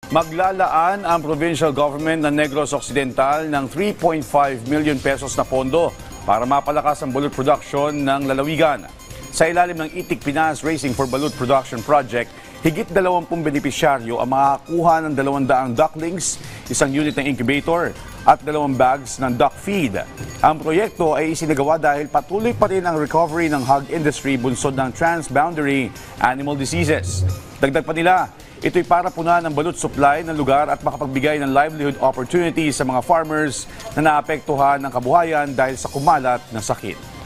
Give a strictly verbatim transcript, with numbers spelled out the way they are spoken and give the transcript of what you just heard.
Maglalaan ang provincial government ng Negros Occidental ng three point five million pesos na pondo para mapalakas ang balut production ng lalawigan. Sa ilalim ng Itik Pinas Racing for Balut Production Project, higit dalawampung benepisyaryo ang makakakuha ng dalawang daang ducklings, isang unit ng incubator at dalawang bags ng duck feed. Ang proyekto ay isinagawa dahil patuloy pa rin ang recovery ng hog industry bunsod ng transboundary animal diseases. Dagdag pa nila, ito'y para punan ng balut supply ng lugar at makapagbigay ng livelihood opportunities sa mga farmers na naapektuhan ng kabuhayan dahil sa kumalat na sakit.